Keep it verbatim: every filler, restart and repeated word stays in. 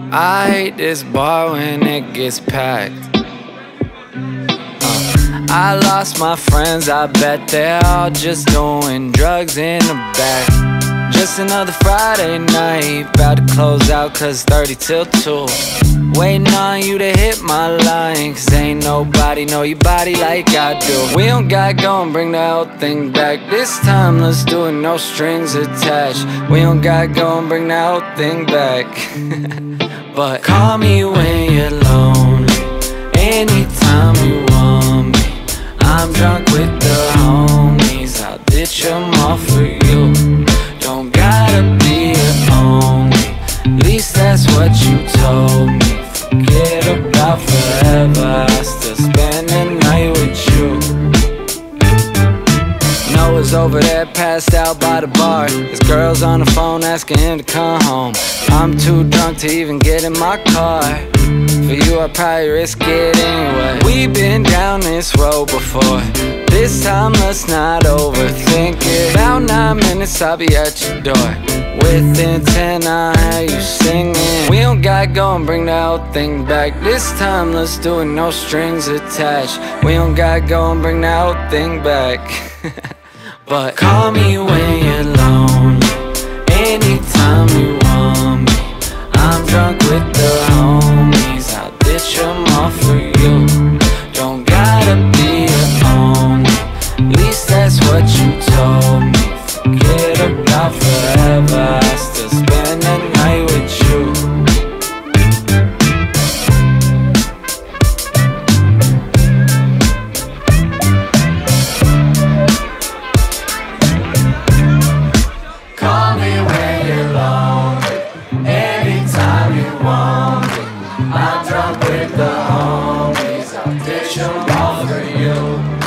I hate this bar when it gets packed. uh, I lost my friends, I bet they're all just doing drugs in the back. Just another Friday night, about to close out cause thirty till two. Waiting on you to hit my line, cause ain't nobody know your body like I do. We don't gotta go and bring the whole thing back. This time let's do it, no strings attached. We don't gotta go and bring the whole thing back. But call me when you're lonely, anytime you want me. I'm drunk with the homies, I'll ditch them all for you. Don't gotta be it only, at least that's what you told me. Forget about forever, I still spend the night with you. Noah's over there passed out by the bar. His girl's on the phone asking him to come home. I'm too drunk to even get in my car. For you I'd probably risk it anyway. We've been down this road before, this time let's not overthink it. About nine minutes I'll be at your door, within ten I'll have you singing. We don't gotta go and bring the whole thing back. This time let's do it, no strings attached. We don't gotta go and bring the whole thing back. But call me when you're lonely, anytime you want me. I'm drunk with the homies, I'll ditch them all for you. Don't gotta be it only, at least that's what you told me. Forget about forever, I still spend the night with you. Call me when you're lonely, anytime you want me. I'm drunk with the homies, I'll ditch them all for you.